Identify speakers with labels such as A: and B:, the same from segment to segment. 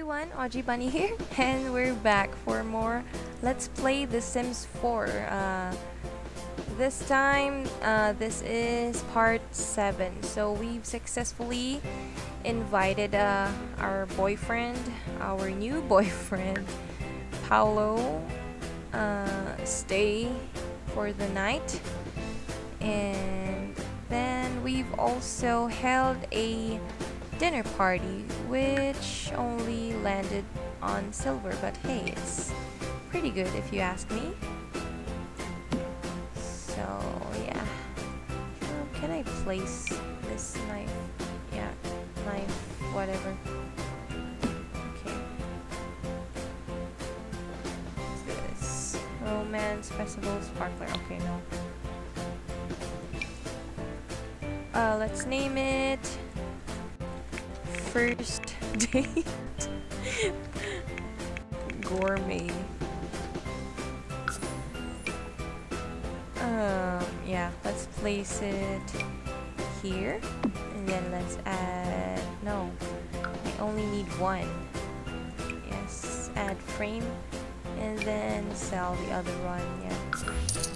A: everyone, Audrey Bunny here, and we're back for more Let's Play The Sims 4. This time, this is part 7. So we've successfully invited our boyfriend, our new boyfriend, Paolo, stay for the night. And then we've also held a dinner party, which only landed on silver, but hey, it's pretty good if you ask me. So yeah, can I place this knife? Yeah, knife, whatever. Okay, what's this? Romance Festival Sparkler. Okay, no. Let's name it First Date Gourmet. Yeah, let's place it here, and then let's add, no, I only need one. Yes, add frame, and then sell the other one. Yeah,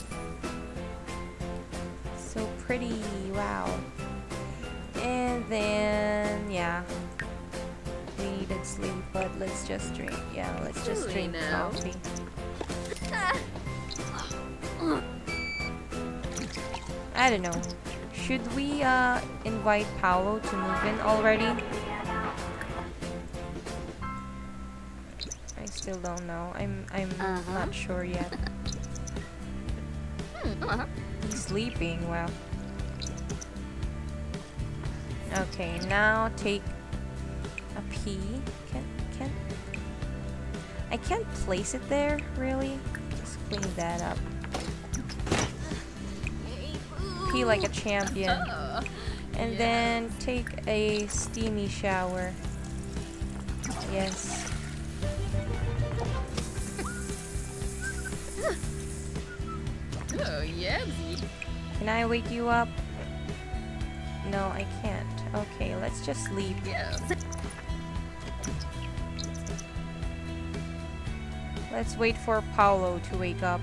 A: so pretty, wow. And then, yeah, we needed sleep, but let's just drink. Yeah, let's just drink coffee. I don't know. Should we invite Paolo to move in already? I still don't know. I'm not sure yet. He's sleeping. Wow. Okay, now take a P. Can I can't place it there, really? Just clean that up. Pee like a champion. And then take a steamy shower. Yes.
B: Oh, yeah.
A: Can I wake you up? No, I can't. Okay, let's just sleep.
B: Yeah.
A: Let's wait for Paolo to wake up.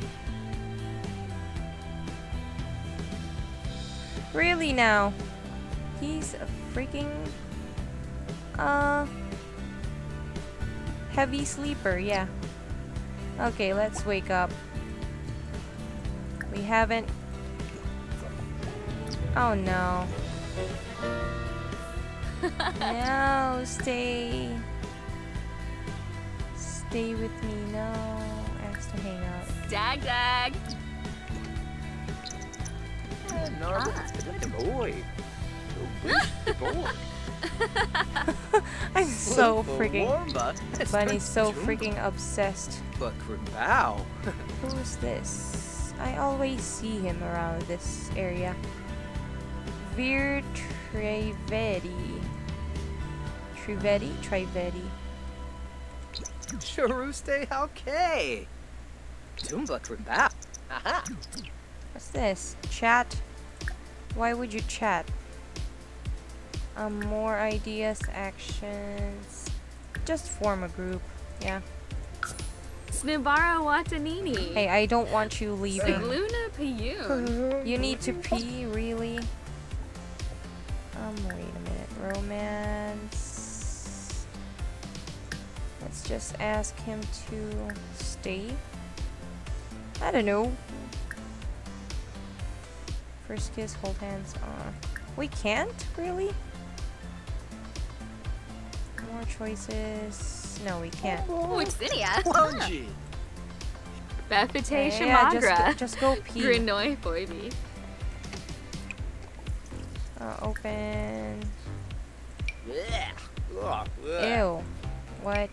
A: Really now? He's a freaking heavy sleeper, yeah. Okay, let's wake up. We haven't. Oh no. No, stay with me. No, ask to hang out.
B: Dag dag.
A: I'm so freaking. Bunny's so freaking obsessed. Who is this? I always see him around this area. Vir Trivedi. Trivedi.
C: Charuste okay. Tumba Krimbap. Aha.
A: What's this? Chat? Why would you chat? More ideas, actions. Just form a group. Yeah.
B: Snubara Watanini.
A: Hey, I don't want you leaving.
B: Luna Payun.
A: You need to pee, really? Wait a minute. Romance. Let's just ask him to stay. I don't know. First kiss, hold hands on. We can't? Really? More choices. No, we can't.
B: Wixinia.
C: Lungy.
B: Bethite
A: Yeah,
B: Shamagra.
A: just go pee.
B: Grinoi Boybi.
A: Open. Ew. What?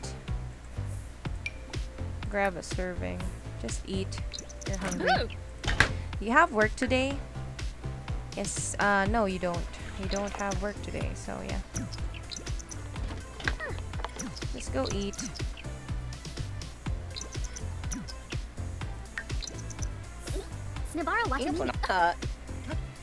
A: Grab a serving. Just eat. You're hungry. You have work today? Yes. No, you don't. You don't have work today, so yeah. Just go eat.
B: Snubara Watanini.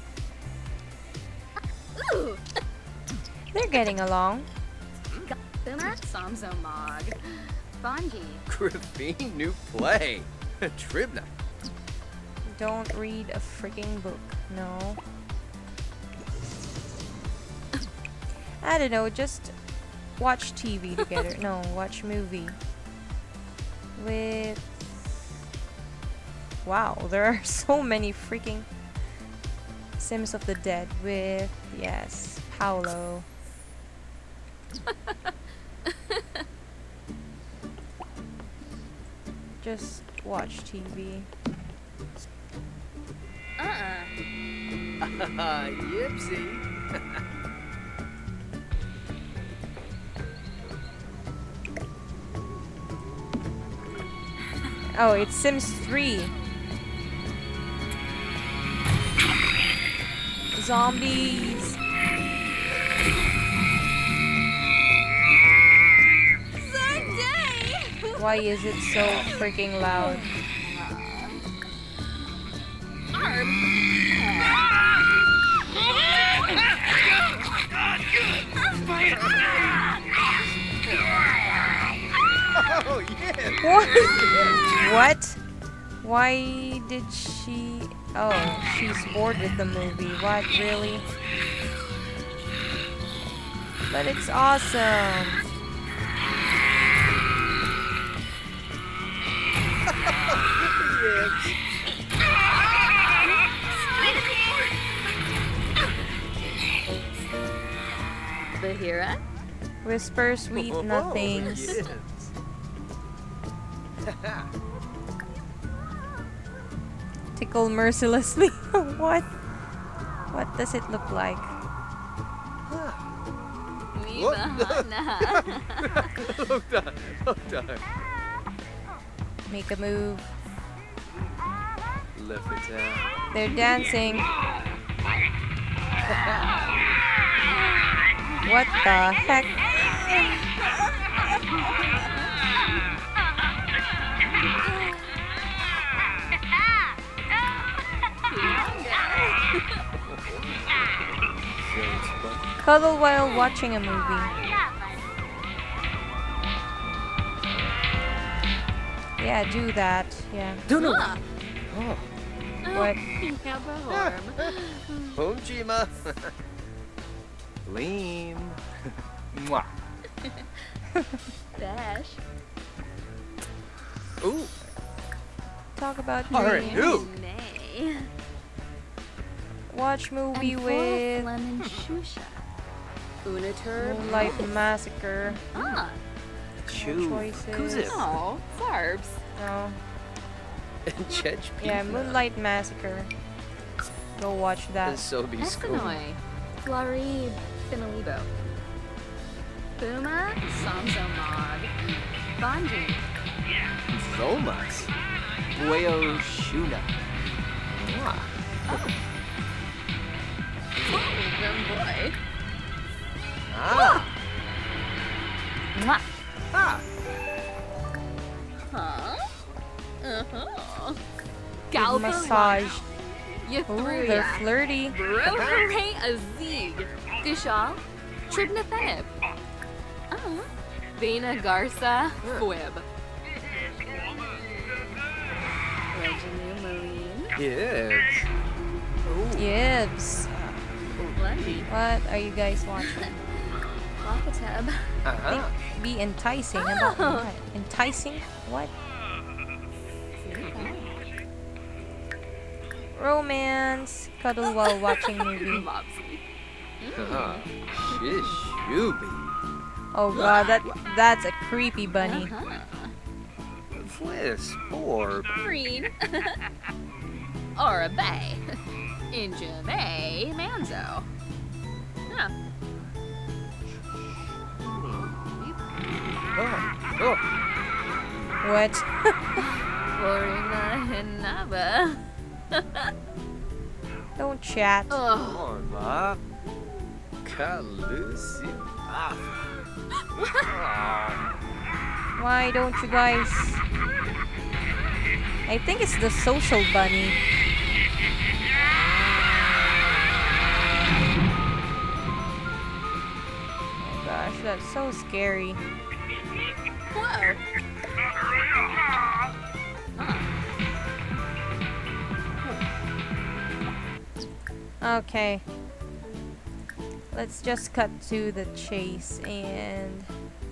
B: Ooh.
A: They're getting along.
B: Boomer, Samzo Mog. Bonji.
C: Griffin new play. Tribna.
A: Don't read a freaking book. No. I don't know, just watch TV together. No, watch movie. With... Wow, there are so many freaking Sims of the Dead with... Yes, Paolo. Just watch TV.
C: Yipsy.
A: Oh, it's Sims 3. Zombies. Why is it so freaking loud?
C: Oh, yeah.
A: What? Why did she... Oh, she's bored with the movie. What, really? But it's awesome.
B: Bahira?
A: Whisper sweet nothings.
C: Yes.
A: Tickle mercilessly. What? What does it look like?
C: Hold on.
A: Make a move.
C: Left it out.
A: They're dancing. What the heck? Cuddle while watching a movie. Yeah, do that. Yeah.
C: Oh.
A: What?
C: Home Chima. Lean. Mwah.
B: Dash.
C: Ooh.
A: Talk about
C: Alright,
A: dreams.
C: who?
B: Nay.
A: Watch movie
B: And
A: with
B: Lemon Shusha. Unaturb.
A: Moonlight Massacre.
B: Ah.
C: Chew.
A: choices.
C: Kuzip.
B: Oh, Zarbs.
A: No.
C: Chech
A: Yeah, Moonlight Massacre. Go watch that.
C: So be school.
B: Espanoi. Florib. Finalibo. Buma. Samzo Mog. Bonji.
C: Zomas. Bueo Shuna. Mwah.
B: Grim boy.
C: Ah.
B: Mwah.
C: Ah.
B: Huh? Uh-huh.
A: Give
B: Galba
A: massage. Ooh,
B: Yathruya.
A: they're flirty.
B: Brohare Azig. Gushal. Tribnathenib. Vena Garza. Fwib. Reginu Marine.
C: Yes. Ooh.
A: Yibs.
B: Lundy.
A: What are you guys watching?
B: Wakatab.
C: Uh-huh.
A: Be enticing. About
B: Oh.
A: what? Enticing? What? Romance. Cuddle while watching movie.
B: Mopsy.
C: Uh-huh. Shish. Shuby.
A: Oh god, that's a creepy bunny.
C: Fliss. Orb.
B: Green. Or a bay. Inja Bay Manzo. Yeah.
C: Oh.
A: What?
B: Florina Hinaba.
A: Don't chat.
B: Oh.
C: Orba. Kalusi.
A: Why don't you guys? I think it's the social bunny. Oh gosh, that's so scary.
B: Whoa.
A: Okay. Let's just cut to the chase and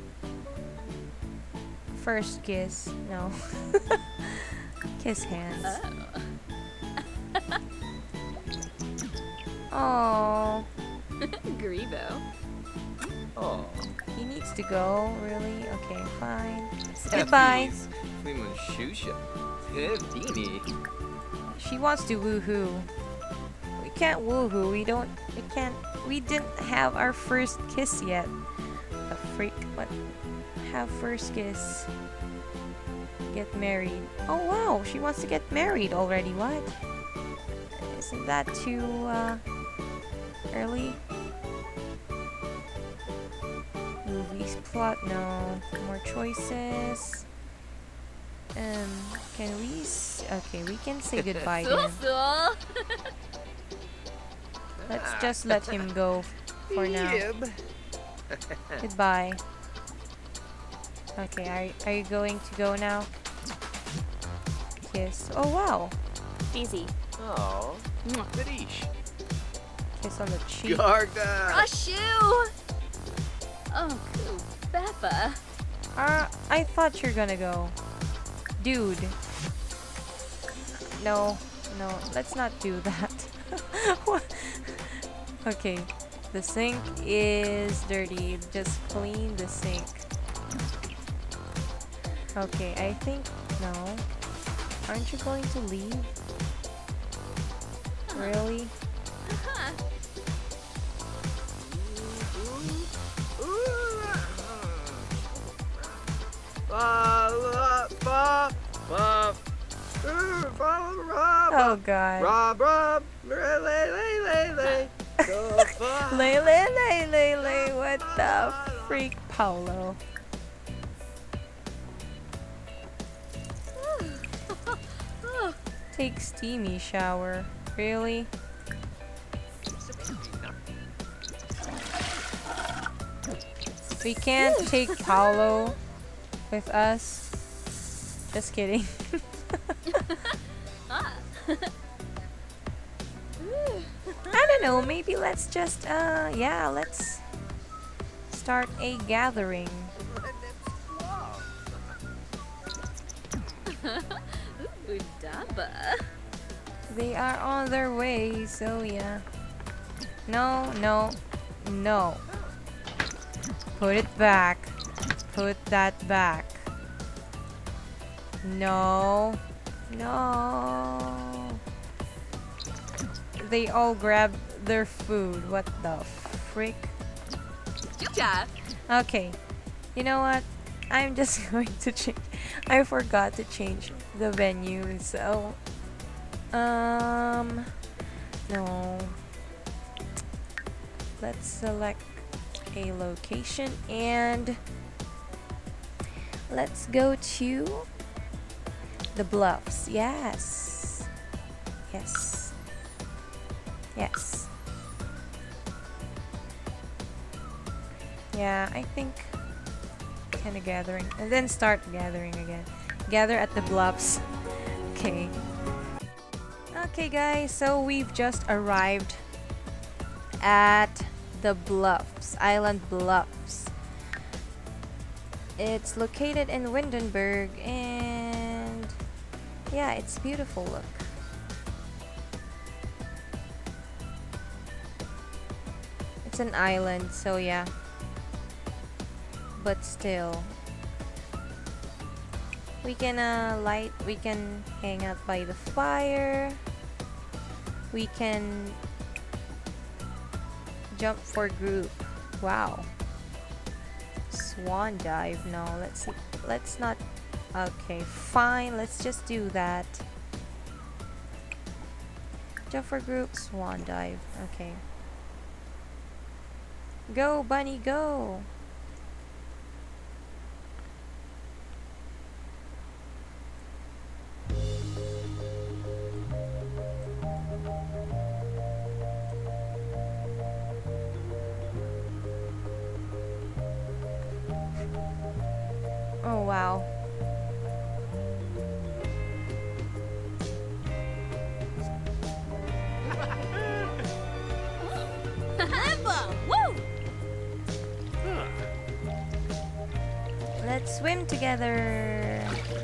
A: first kiss. No. Kiss hands. Oh,
B: Grebo.
C: Oh.
A: he needs to go. Really? Okay, fine. Goodbye.
C: Cleveland Shusha. Dini.
A: She wants to woohoo. We can't woohoo. We didn't have our first kiss yet. The freak. What? Have first kiss. Get married. Oh wow, she wants to get married already. What? Isn't that too early? Movies plot, no. More choices. Can we? Okay, we can say goodbye to him.
B: Sul.
A: Let's just let him go for now. Goodbye. Okay, are you going to go now? Kiss. Oh wow.
B: Easy.
C: Oh. Finish.
A: Kiss on the cheek.
C: Garga.
B: Rush you. Oh, cool. Beppa.
A: I thought you're gonna go. Dude. No, let's not do that. What? Okay, the sink is dirty. Just clean the sink. Okay, I think no. Aren't you going to leave? Really? Oh god.
C: Rob, lay.
A: Lay. What the freak, Paulo? Take steamy shower. Really? We can't take Paulo with us. Just kidding. I don't know, maybe let's just yeah, let's start a gathering.
B: Ooh, Dabba.
A: They are on their way, so yeah. No. Put it back. Put that back. No. They all grabbed their food. What the frick?
B: Chucha.
A: Okay. You know what? I'm just going to change. I forgot to change the venue, so no. Let's select a location and let's go to the Bluffs. Yes. Yeah, I think kind of gathering and then start gathering again. Gather at the Bluffs. Okay guys, so we've just arrived at the Bluffs, Island Bluffs. It's located in Windenburg and yeah, it's beautiful. Look. It's an island, so yeah. But still. We can we can hang out by the fire. We can jump for group. Wow. Swan dive. No, let's not. Okay, fine. Let's just do that. Jump for group, swan dive. Okay. Go, bunny, go. wow.
B: Woo!
A: Let's swim together.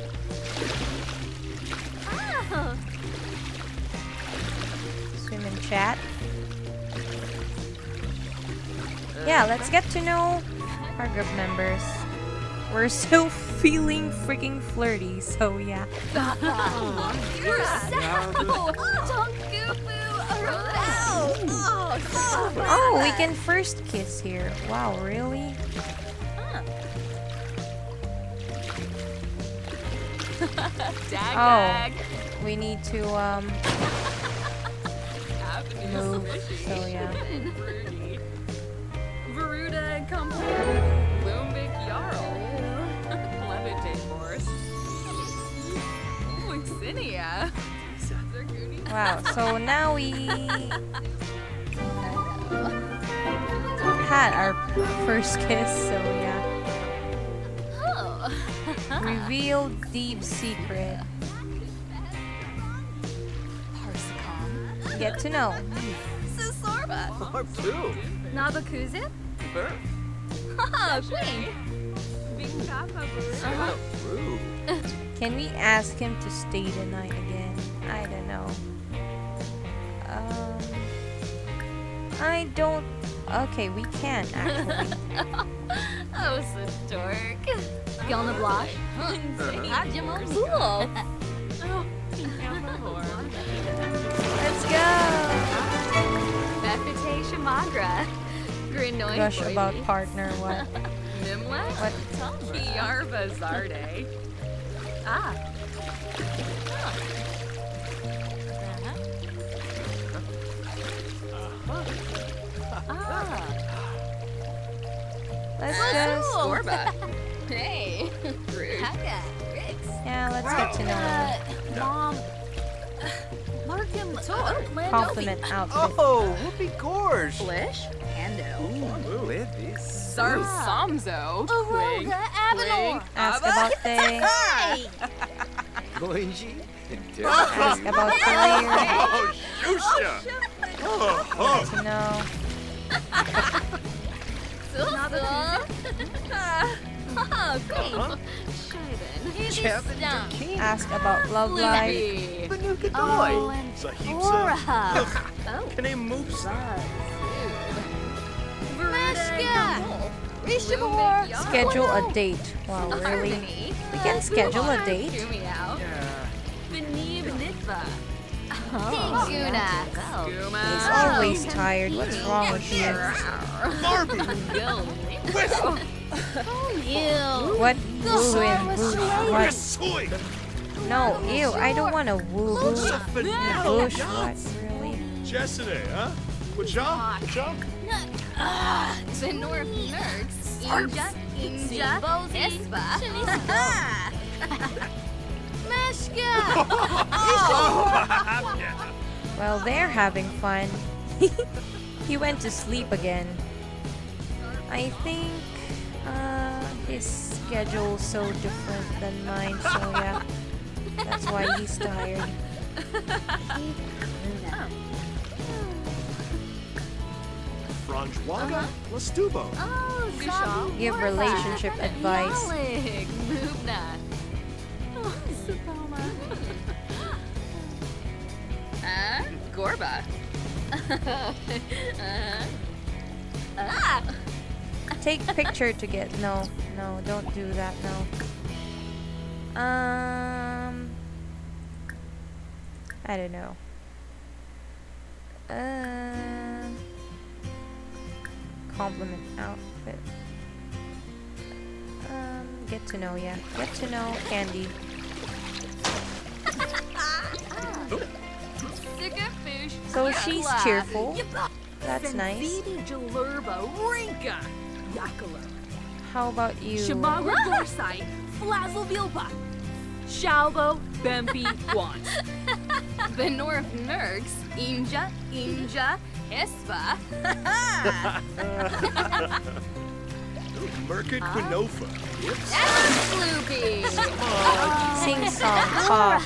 B: Oh.
A: Swim and chat. Yeah, let's get to know our group members. We're still feeling freaking flirty, so yeah.
B: You're so
A: Oh, we can first kiss here. Wow, really?
B: Dag.
A: We need to move, so yeah.
B: Veruda and Company. Lumbik Jarl. Levitate Force. Wixinia.
A: Wow, so now we had our first kiss, so yeah.
B: Oh.
A: Reveal deep secret. Get to know.
B: Susorba.
C: Harp too.
B: Nabakuzit.
C: Burp.
B: Haha, Queen. Big Papa
C: Oh, rude.
A: Can we ask him to stay the night again? I don't know. I don't. Okay, we can actually.
B: Oh, so dork. Gonna blush. Cool.
A: Let's go.
B: Befite Shamagra. Grinoy
A: Rush about partner. What?
B: Nimla.
A: What?
B: Kiarva Zarde. Ah.
A: Let's just.
B: Gorba. Hey. Rude.
A: Yeah, let's get to know
B: Mom. Markham.
A: compliment outfit.
C: Oh, whoopee gorge.
B: Flish. Hando.
C: Ooh, Libby.
B: Sarv Samzo. Twig.
D: Avalor.
A: Ask about day.
C: Goinji.
A: Ask about career.
C: Oh, Shusha. Oh,
A: To know. Ask about love life.
C: Banuka
D: Oh,
C: Doi.
D: and
C: Sahibsa.
D: Oh,
C: Can I move some?
D: Meshka. Rishabor.
A: Schedule a date. Wow, really? We can schedule a date?
C: Yeah.
D: Tiguna.
A: He's always tired. What's wrong with you?
C: Barbie.
D: Ew.
A: What? Woo and woo. What?
C: Soy.
A: No, ew. I don't want to woo woo. Bush. What? Really?
E: Yesterday, huh? What's up? What's up?
B: The North Nerds. Inja. Espa.
D: Meshka.
A: Well, they're having fun. He went to sleep again. I think his schedule's so different than mine, so yeah. That's why he's tired.
E: Franjwaga Lastubo.
B: Oh, Gushaw.
A: Give relationship advice.
B: Mubna. Oh, Sapoma. Gorba.
A: Take picture to get. No, don't do that. No. I don't know. Compliment outfit. Get to know, yeah. Get to know Candy. So she's cheerful. That's nice. How about you?
B: Shamagra Dorsai, Flazzle Vilpa, Shalbo, Bempi, Wan. The North Nergs, Inja, Espa.
E: Merkid Quinofa. Yips.
B: Sloopy.
A: Sing song. Pop.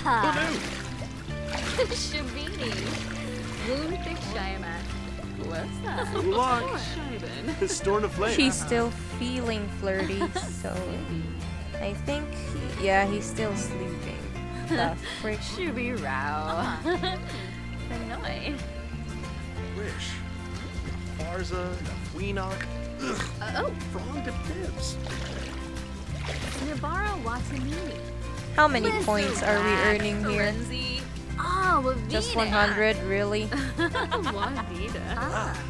B: Shabini. Moonfish Shiamat. What's that?
E: Oolong.
B: Shiban.
E: Storm of Flame.
A: She's still feeling flirty, so I think, yeah, he's still sleeping. The frick.
B: Shubi Rao. Annoy.
E: Wish. Farza. Weenock. Ugh.
B: Oh,
E: Frog to Pibbs.
B: Nabara Watanini.
A: How many points are we earning here?
B: Renzi. Ah, Wavina.
A: Just 100, really?
B: Wavina.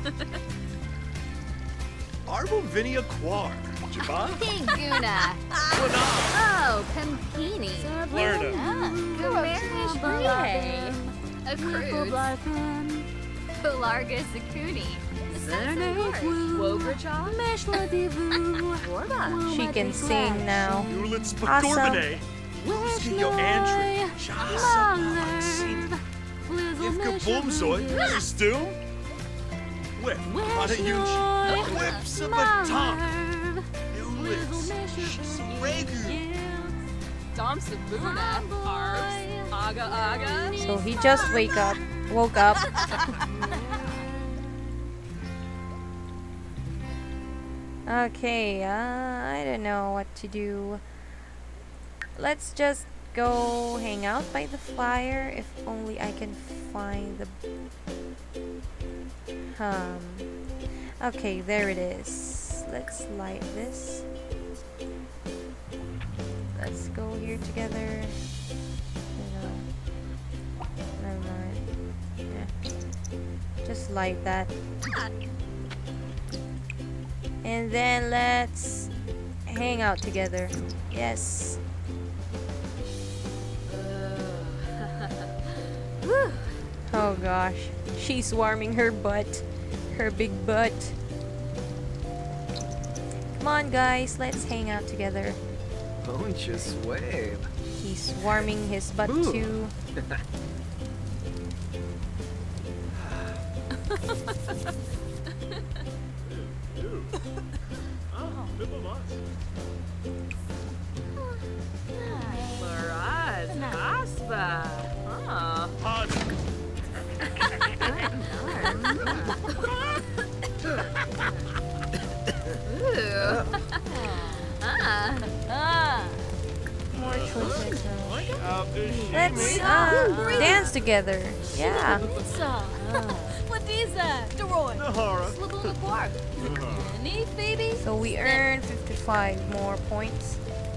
E: Arbovinia Quar. Jabba.
D: Piguna.
B: Oh, Pampini.
E: Lerna.
B: Gamerish Rihe. A cruise. Belarga Sakuni. Wogracha. Warba.
A: She can sing now.
E: Ulitz
A: Awesome.
E: Pagorbine. Skinyo Antri. Jasa. Maxine. Ivka Boomzoy. Stum. Whip. Patayuchi. Whips of a top. Ulitz. Regu.
B: Dom Sabuna. Arbs. Aga Aga.
A: So he just woke up. Okay, I don't know what to do. Let's just go hang out by the fire. If only I can find the... Okay, there it is. Let's light this. Let's go here together. Never mind. Yeah. Just light that. And then let's hang out together. Yes. Oh gosh. She's warming her butt. Her big butt. Come on guys, let's hang out together.
F: Poncha Swabe.
A: He's warming his butt
F: Ooh.
A: too.
B: Laraz. Aspa. Oh.
E: Pod.
A: More choices now.
E: Let's
A: Let's dance together. Yeah.
D: Ladiza. Deroy.
E: Nahara.
D: Slabula Quark. Any baby?
A: So we earn 55 more points.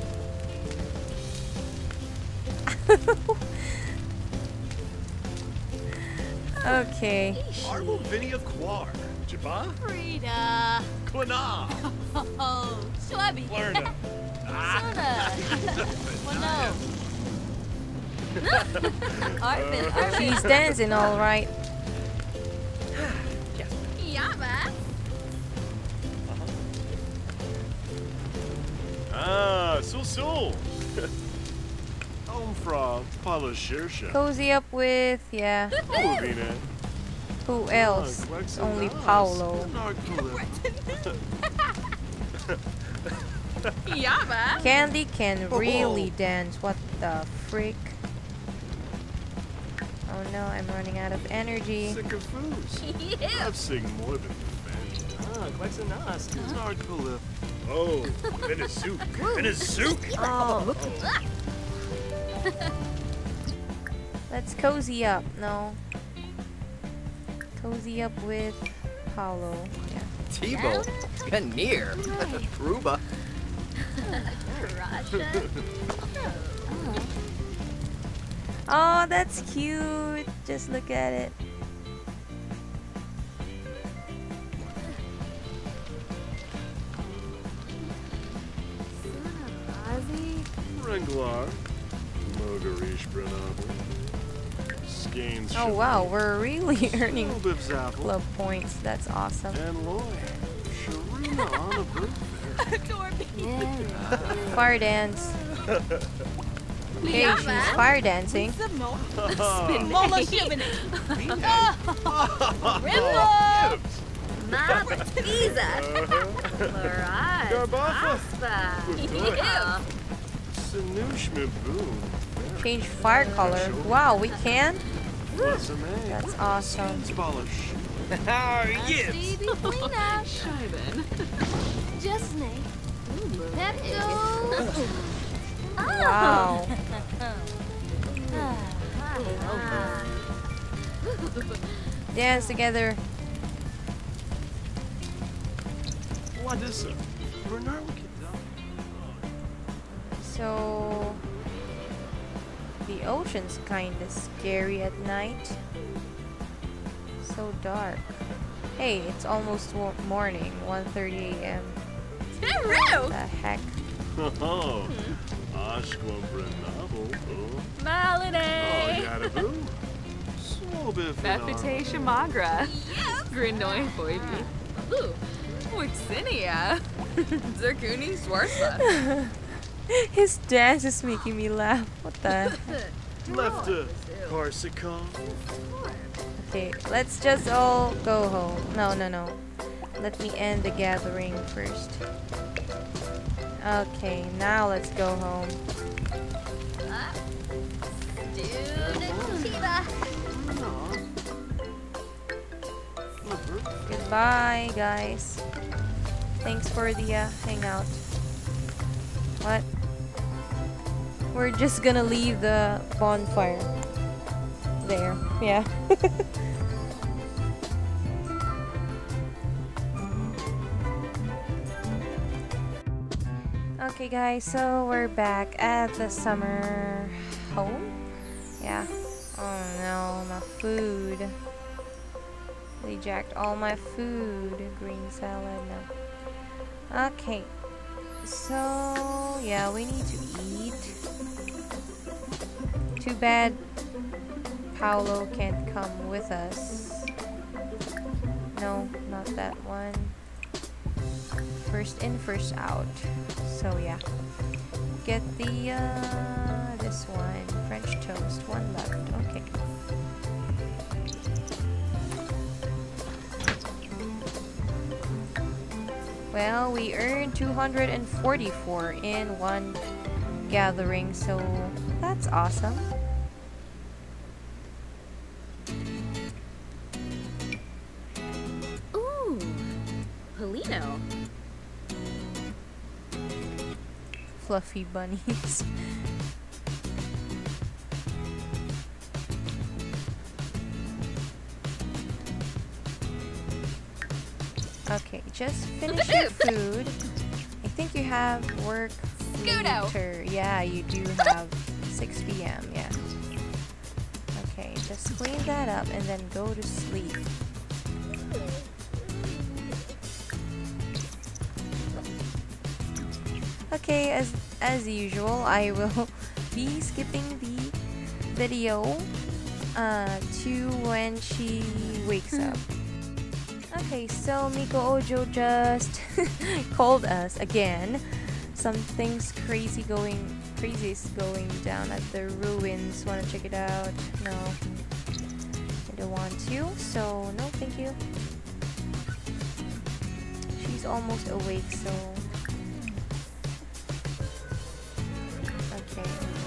A: Okay.
E: Arbovinia Quar. Jabba.
D: Frida.
E: Quina.
D: Oh, Schwabby.
E: Lerna.
D: Well, no. Arvin.
A: She's dancing all right.
B: Yaba.
E: Ah, Sul. Home from Pala Shirsha.
A: Cozy up with, yeah.
E: Movina.
A: Who else?
E: Quexo
A: Only
E: Nas.
A: Paolo.
B: Yaba.
A: Candy can really dance. What the frick? Oh no, I'm running out of energy.
E: Sick of foos. I've sing more than defend.
F: Ah, Quexo Nas.
E: Narcola. Oh, Venezuela.
A: Oh. Let's cozy up. No. Cozy up with Paolo. Yeah.
F: T-Bow. Ganir. Ruba.
A: Oh, that's cute. Just look at it.
E: Renglar. Mogarish Brenabel. Skanes.
A: Oh wow, we're really earning
E: Bibzapple.
A: club points. That's awesome.
E: And Loy. Sharuna on a bird
A: Fire dance. Okay, she's fire dancing.
B: Ma. Iza. Laraz.
C: Garbafa.
B: Aspa.
C: Sinushma boom.
A: Change fire color. Wow, we can?
C: What's a man?
A: That's awesome.
C: Abolish.
F: Yes.
D: Stevie Fleenash.
B: Scheiben.
D: Justney. Pepto.
A: Wow. Dance together.
C: What is it? Bernard
A: So the ocean's kinda scary at night. So dark. Hey, it's almost morning, 1:30 a.m.
B: True.
A: The heck?
C: Oh. Ashquam Brenavo. Oh,
B: Malade.
C: Yaraboo. So bit
B: Reputation Magra. Grindoy Boybi. Ooh. Wixinia. Zerkuni Swarsa.
A: His dance is making me laugh. What the heck?
C: Left a Parsicon.
A: Okay, let's just all go home. No. Let me end the gathering first. Okay, now let's go home. Goodbye, guys. Thanks for the hangout. What? We're just gonna leave the bonfire there. Yeah. Okay, guys, so we're back at the summer home. Yeah. Oh no, my food. They jacked all my food. Green salad. No. Okay. So, yeah, we need to eat. Too bad Paolo can't come with us. No, not that one. First in, first out. So, yeah. Get the, this one. French toast. One left. Okay. Well, we earned 244 in one gathering, so that's awesome.
B: Ooh. Polino.
A: Fluffy bunnies. Okay, just finish your food. I think you have work later. Yeah, you do have 6 p.m. Yeah. Okay, just clean that up and then go to sleep. Okay, as usual, I will be skipping the video to when she wakes up. Okay, so Miko Ojo just called us again. Something's crazy is going down at the ruins. Wanna check it out? No, I don't want to. So no, thank you. She's almost awake, so okay.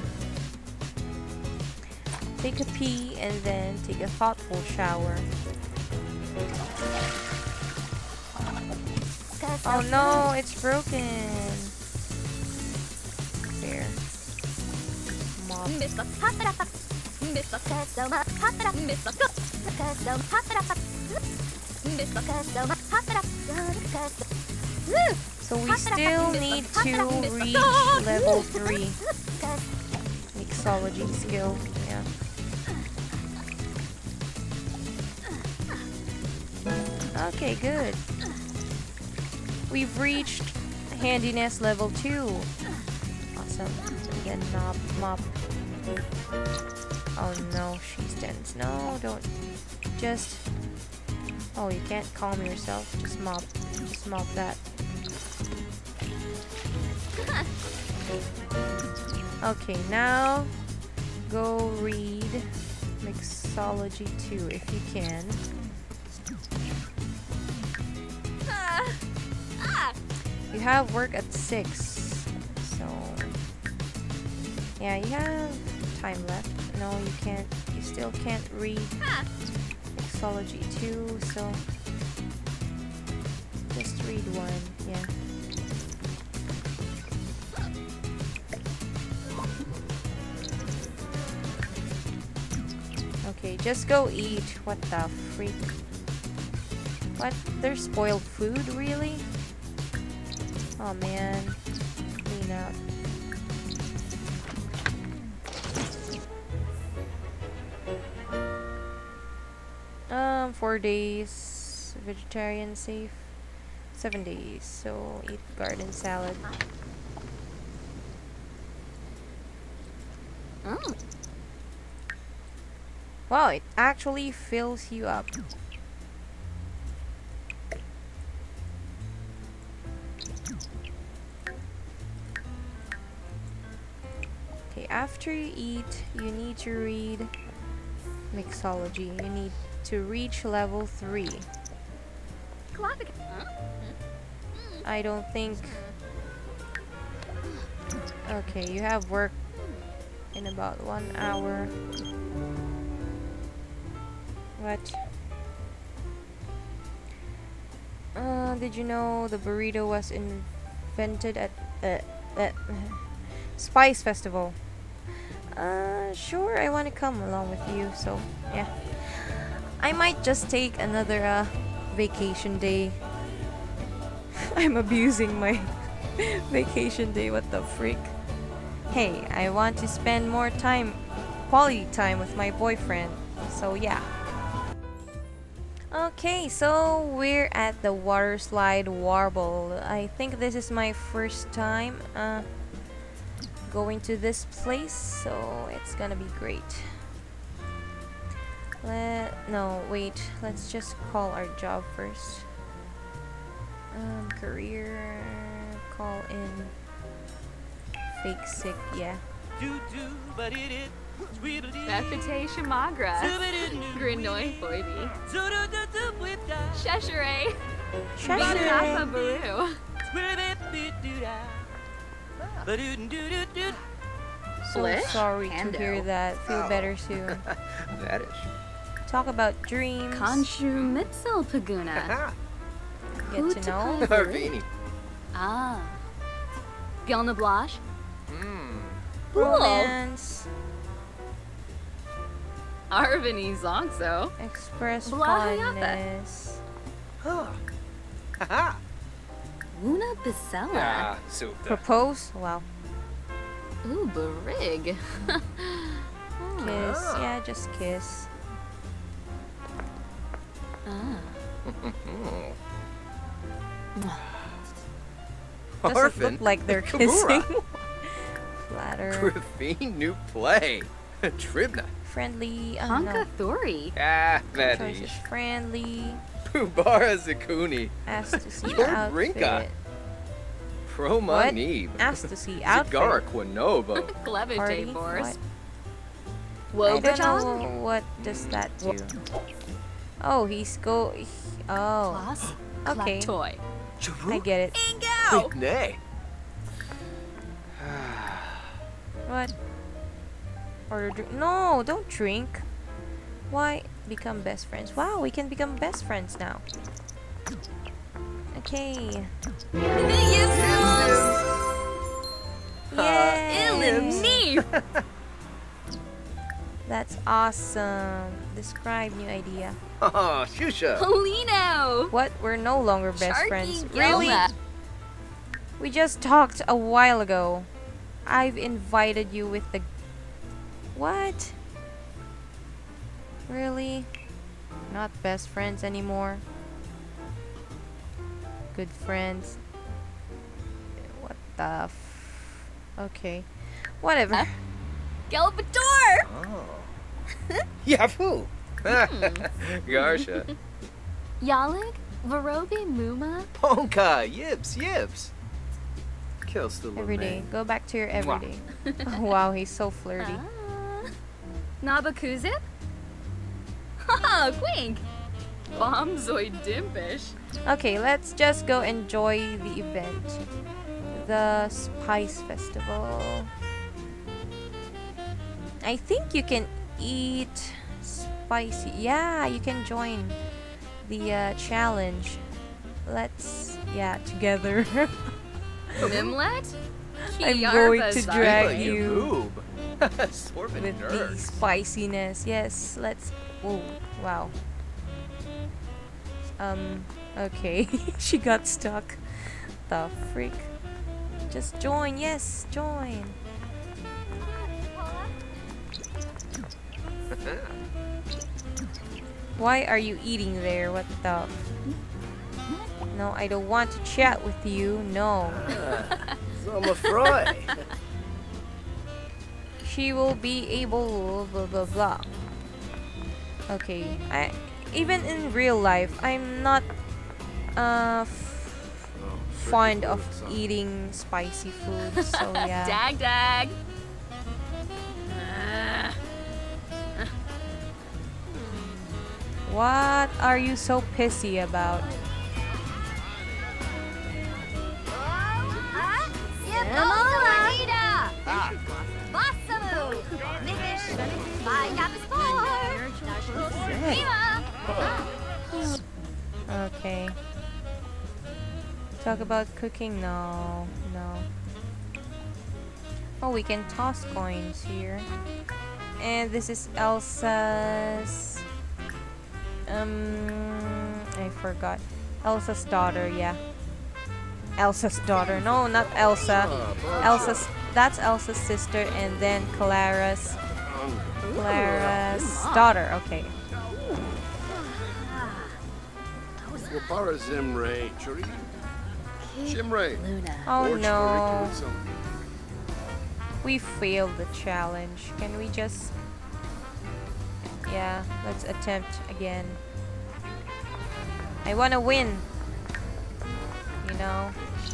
A: Take a pee and then take a thoughtful shower. Oh no, it's broken. There. Mop. So we still need to reach level 3 mixology skill. Yeah. Okay, good. We've reached handiness level 2. Awesome. Again, mop. Oh no, she's dense. No, don't. Just. Oh, you can't calm yourself. Just mop. Just mop that. Okay, now go read Mixology 2 if you can. You have work at 6. So yeah, you have time left. No, you can't. You still can't read Mixology 2, so just read 1. Yeah. Okay, just go eat. What the freak? What? There's spoiled food, really? Oh man. Clean out. 4 days. Vegetarian safe. 7 days. So eat garden salad.
B: Oh.
A: Wow, it actually fills you up. Okay, after you eat, you need to read Mixology. You need to reach level 3. I don't think... Okay, you have work in about 1 hour. What? Did you know the burrito was invented at Spice Festival? Sure, I want to come along with you, so yeah. I might just take another vacation day. I'm abusing my vacation day, what the freak? Hey, I want to spend more time, quality time with my boyfriend, so yeah. Okay, so we're at the water slide Warble. I think this is my first time going to this place, so it's gonna be great. No, wait, let's just call our job first. Career, call in, fake sick, yeah.
B: Reputation Magra. Grinoi Foibi. Cheshire. Batapa Baru.
A: So
B: Flish?
A: sorry to
B: Hando.
A: hear that. Feel better soon.
F: That is.
A: Talk about dreams.
B: Kanshu Mitzel Paguna.
A: Get to know.
F: Harvini.
B: Ah. Gilna Blash.
A: Romance.
B: Arvini Zongso.
A: Express
B: Blahayata.
A: fondness.
F: Huh. Haha.
B: Wuna Bisella.
F: Ah, super.
A: Propose. Wow.
B: Ooh, Barig.
A: Kiss. Yeah, just kiss.
B: Ah.
A: Doesn't look like they're kissing.
F: Kimura.
A: Flatter.
F: Griffin new play. Tribna.
A: Friendly. Oh
B: Honka
A: no.
B: Thori.
F: Ah,
A: Choice
F: Vadish.
A: is friendly.
F: Pubara Zakuni.
A: Asked to see
F: Your
A: outfit.
F: Rinka. Pro
A: What?
F: Manib.
A: Asked to see outfit.
F: Zagara Quinobo.
B: Clever
A: Party?
B: J Force.
A: What? I don't
B: Wogajon.
A: know what does that do. Oh, he's oh,
B: Class.
A: okay.
B: Toy.
A: I get it.
B: Ingo.
F: Nay.
A: What? Order drink. No, don't drink. Why? Become best friends. Wow, we can become best friends now. Okay. Yay! That's awesome. Describe new idea.
F: Oh, Shusha.
B: Polino.
A: What? We're no longer best
B: Sharky
A: friends.
B: Gilma.
A: Really? We just talked a while ago. I've invited you with the... What? Really? Not best friends anymore. Good friends. What the Okay. Whatever.
B: Galbator.
F: Oh. Yahoo. Garsha.
B: Yalig. Varobi Muma.
F: Ponka. Yips. Kills the
A: Every day. Go back to your everyday. Oh, wow, he's so flirty.
B: Nabakuzip. Haha, Quink. Bombzoid Dimpish.
A: Okay, let's just go enjoy the event. The Spice Festival. I think you can eat spicy. Yeah, you can join the challenge. Let's, yeah, together.
B: Mimlet?
A: I'm going to
B: Kiarba's
A: drag
B: ugly.
A: you
F: Sorbet
A: with the
F: nerds.
A: spiciness. Yes, let's. Oh, wow. Okay. She got stuck. The freak. Just join. Yes, join. Why are you eating there? What the? No, I don't want to chat with you. No.
F: Summer Fry.
A: She will be able blah blah blah. Okay, even in real life, I'm not fond of eating spicy food. So yeah.
B: Dag dag.
A: What are you so pissy about? Okay. Talk about cooking? No, no. Oh, we can toss coins here. And this is Elsa's... I forgot. Elsa's daughter, yeah. Elsa's daughter. No, not Elsa. Elsa's... That's Elsa's sister, and then Clara's daughter. Okay.
C: Wapara Zimray, Churi. Shimray.
A: Oh
C: Or
A: no.
C: Churi Kutsum.
A: We failed the challenge. Can we just... Yeah, let's attempt again. I wanna win. You know?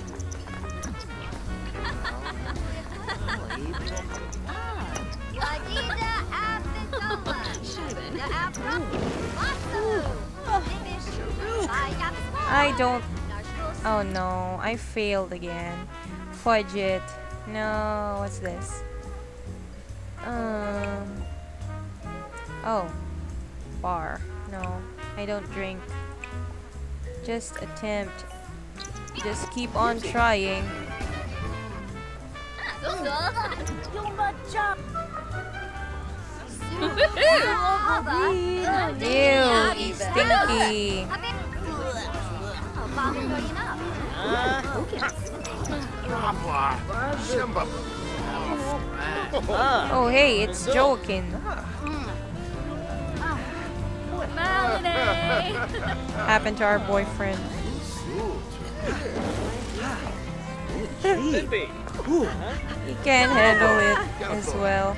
A: I don't... Oh no, I failed again. Fudge it. No, what's this? Oh. Bar. No, I don't drink. Just attempt. Just keep on trying. Ew, stinky.
C: Shimba.
A: Oh hey, it's Joaquin. Happened to our boyfriend. He can handle it as well.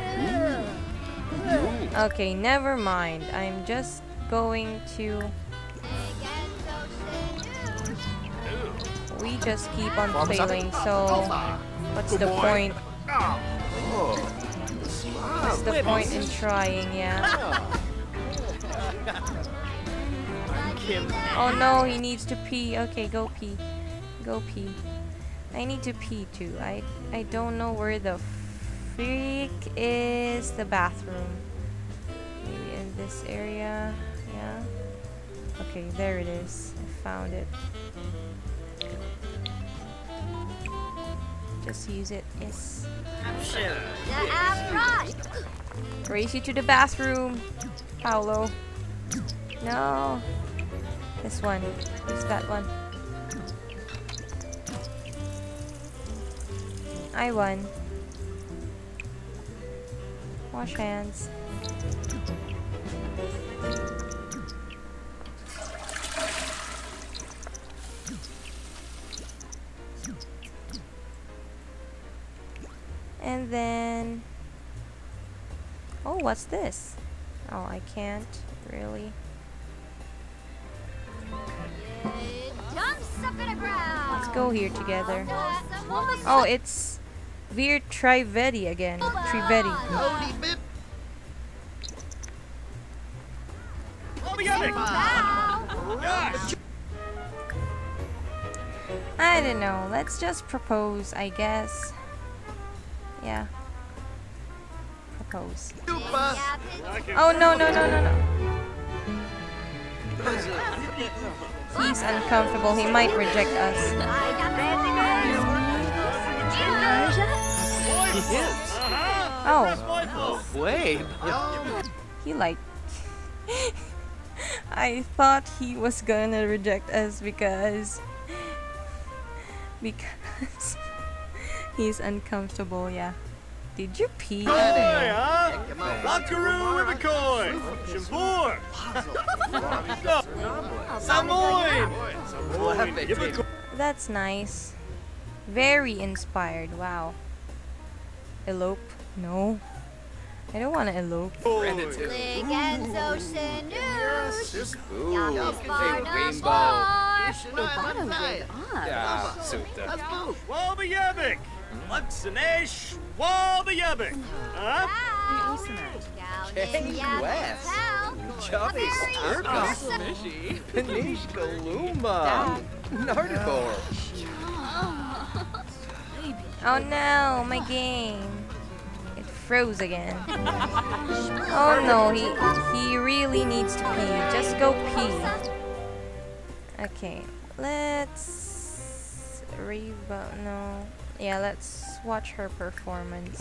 A: Okay, never mind. I'm just going to... We just keep on failing, so... What's the point? What's the point in trying, yeah? Oh no, he needs to pee. Okay, go pee. Go pee. I need to pee too. I don't know where the freak is the bathroom. Maybe in this area. Yeah. Okay, there it is. I found it. Just use it. Yes. Race you to the bathroom, Paolo. No. This one. Use that one. I won. Wash hands. And then... Oh, what's this? Oh, I can't really. Let's go here together. Oh, it's Vir Trivedi again. Trivedi. I don't know. Let's just propose, I guess. Yeah. Propose. Oh no no no no no. He's uncomfortable. He might reject us. Oh.
F: Wait.
A: He like I thought he was gonna reject us because he's uncomfortable, yeah. Did you pee?
E: Boy, huh? Buckaroo with a coin. Shavor. Samoin.
A: That's nice. Very inspired, wow. Elope? No. I don't want to elope.
E: Walbayabik. Luxanesh. Walbayabik. Huh?
F: Kenny West. Chubby Sturka. Panish Kaluma. Nardcore.
A: Oh no, my game. It froze again. Oh no, he really needs to pee. Just go pee. Okay, let's no. Yeah, let's watch her performance.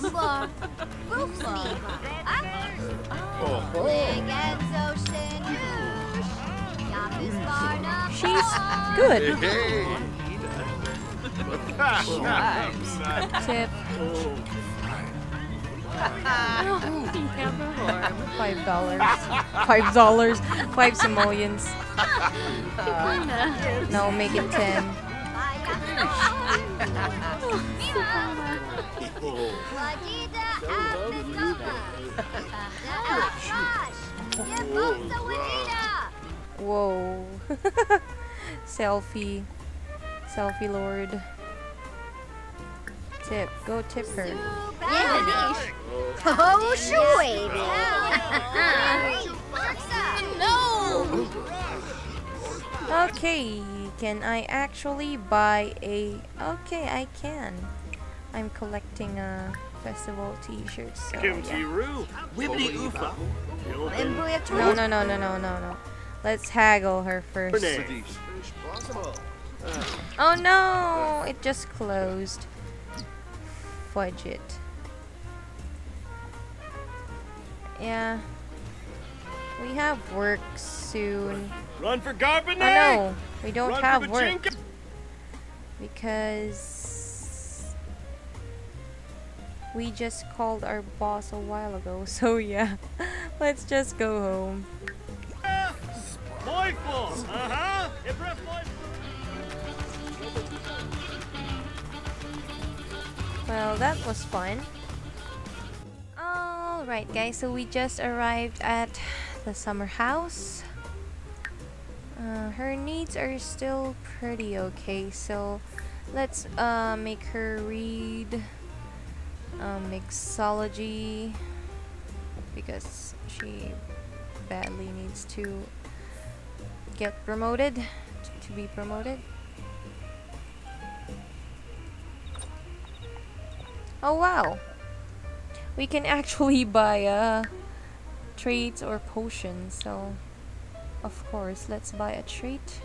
A: She's good. Tip. $5. $5. 5 simoleons. No, make it 10. Whoa. Selfie. Selfie lord. Tip. Go tip her.
D: Oh, sweet. No.
A: Okay. Can I actually buy a... Okay, I can. I'm collecting festival t-shirts. So,
E: Kimchi
A: yeah.
E: Roo. Wibbly Oofa.
A: No, no, no, no, no, no, no. Let's haggle her first. Oh no! It just closed. Fudge it. Yeah. We have work soon.
E: Run for Garbanay.
A: Oh no! We don't
E: Run
A: have
E: for
A: work.
E: Bajinka.
A: Because we just called our boss a while ago. So yeah. Let's just go home.
E: Joyful.
A: Well, that was fun. Alright guys, so we just arrived at the summer house. Her needs are still pretty okay, so let's make her read mixology because she badly needs to get promoted, to be promoted. Oh wow, we can actually buy traits or potions, so of course let's buy a trait.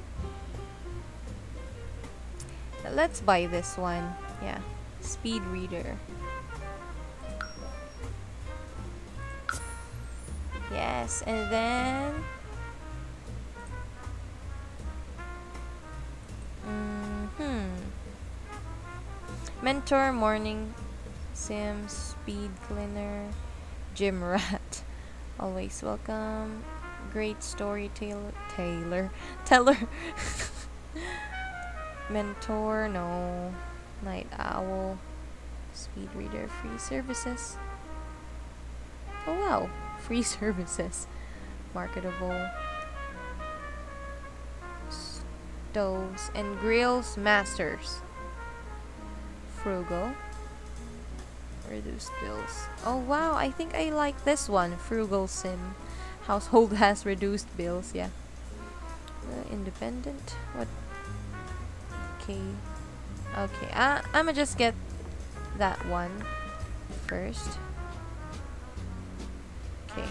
A: Let's buy this one. Yeah, speed reader. Yes, and then mentor, morning sim, speed cleaner, gym rat. Always welcome. Great storyteller, teller. Mentor, no. Night owl, speed reader, free services. Oh wow, free services. Marketable. Stoves and grills masters. Frugal. Reduced bills. Oh wow, I think I like this one. Frugal sim. Household has reduced bills, yeah. Independent. What? Okay. Okay. I'ma just get that one first. Okay.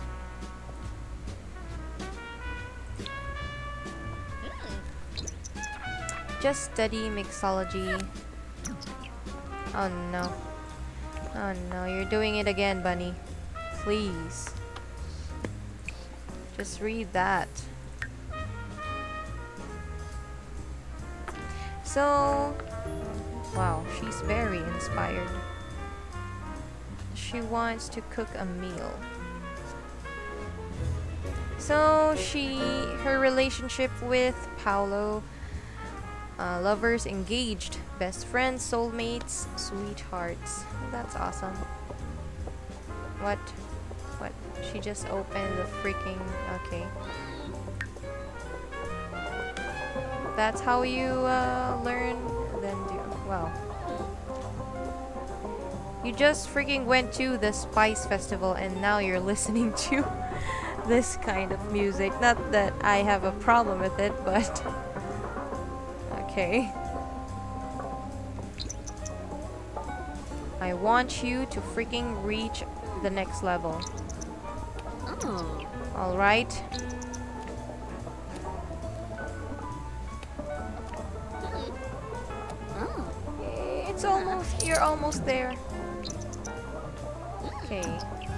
A: Just study mixology. Oh no. Oh no, you're doing it again, Bunny. Please. Just read that. So, wow, she's very inspired. She wants to cook a meal. So, her relationship with Paolo, lovers, engaged, best friends, soulmates, sweethearts. That's awesome. What? She just opened the freaking... Okay. That's how you learn, then do. Wow. You just freaking went to the Spice Festival and now you're listening to this kind of music. Not that I have a problem with it, but... Okay. I want you to freaking reach the next level.
B: Oh.
A: Alright. It's almost, you're almost there. Okay.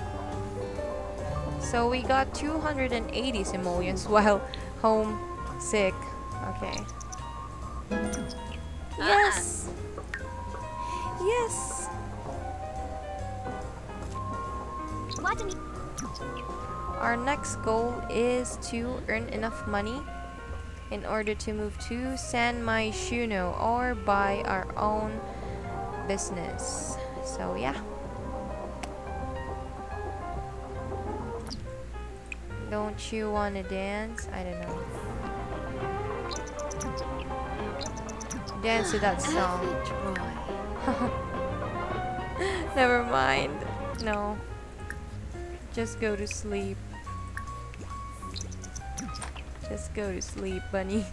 A: So we got 280 simoleons while homesick. Okay. Yes! Yes! Our next goal is to earn enough money in order to move to San Myshuno or buy our own business. So yeah. Don't you want to dance? I don't know. Dance to that song. Never mind. No. Just go to sleep. Just go to sleep, Bunny.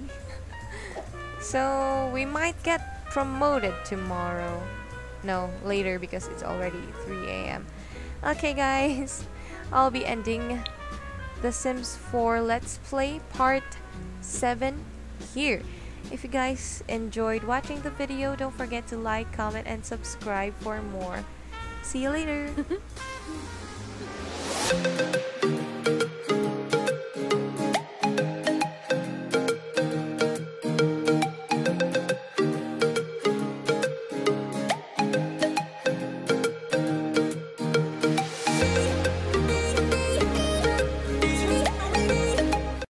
A: So we might get promoted tomorrow. No, later because it's already 3 a.m. Okay guys, I'll be ending The Sims 4 Let's Play Part 7 here. If you guys enjoyed watching the video, don't forget to like, comment, and subscribe for more. See you later!